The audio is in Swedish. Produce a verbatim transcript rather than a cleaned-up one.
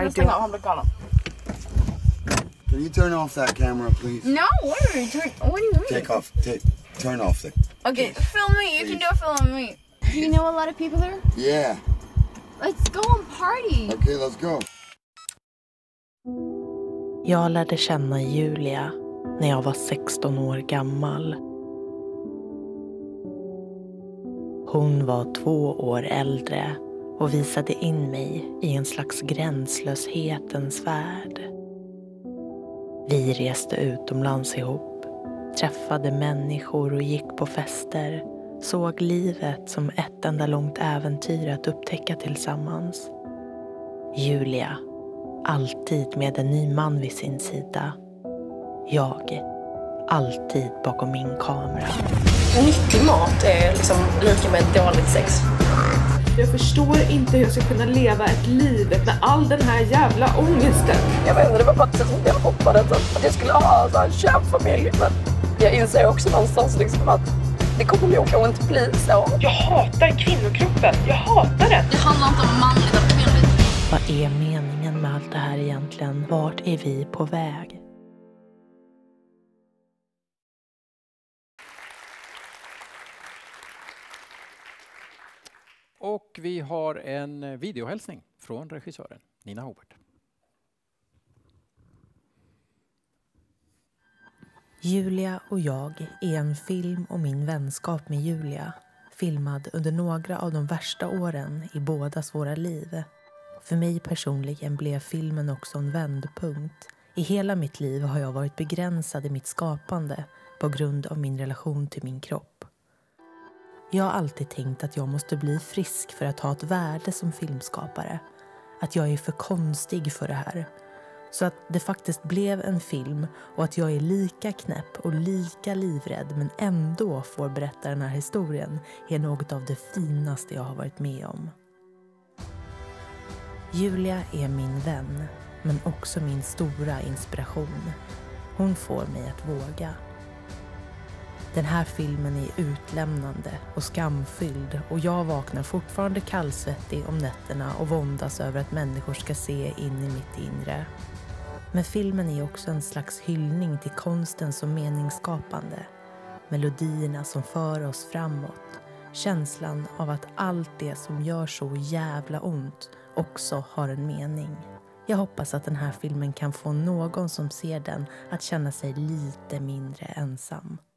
I do. Can you turn off that camera, please? No, what are you turn? What do you mean? Take off. Take. Turn off it. Okay, film me. You can do a film me. Do you know a lot of people there? Yeah. Let's go and party. Okay, let's go. Jag lärde känna Julia när jag var sexton år gammal. Hon var två år äldre och visade in mig i en slags gränslöshetens värld. Vi reste utomlands ihop, träffade människor och gick på fester, såg livet som ett enda långt äventyr att upptäcka tillsammans. Julia, alltid med en ny man vid sin sida. Jag, alltid bakom min kamera. Nyttig mat är liksom lika med dåligt sex. Jag förstår inte hur jag ska kunna leva ett liv med all den här jävla ångesten. Jag vet inte, det var bara så som jag hoppades att jag skulle ha en kärnfamilj. Men jag inser också någonstans liksom att det kommer nog inte bli så. Jag hatar kvinnokroppen, jag hatar den. Det handlar inte om manligt och kvinnligt. Vad är meningen med allt det här egentligen? Vart är vi på väg? Och vi har en videohälsning från regissören Nina Hobart. Julia och jag är en film om min vänskap med Julia. Filmad under några av de värsta åren i bådas våra liv. För mig personligen blev filmen också en vändpunkt. I hela mitt liv har jag varit begränsad i mitt skapande på grund av min relation till min kropp. Jag har alltid tänkt att jag måste bli frisk för att ha ett värde som filmskapare. Att jag är för konstig för det här. Så att det faktiskt blev en film och att jag är lika knäpp och lika livrädd men ändå får berätta den här historien är något av det finaste jag har varit med om. Julia är min vän, men också min stora inspiration. Hon får mig att våga. Den här filmen är utlämnande och skamfylld och jag vaknar fortfarande kallsvettig om nätterna och våndas över att människor ska se in i mitt inre. Men filmen är också en slags hyllning till konsten som meningsskapande. Melodierna som för oss framåt. Känslan av att allt det som gör så jävla ont också har en mening. Jag hoppas att den här filmen kan få någon som ser den att känna sig lite mindre ensam.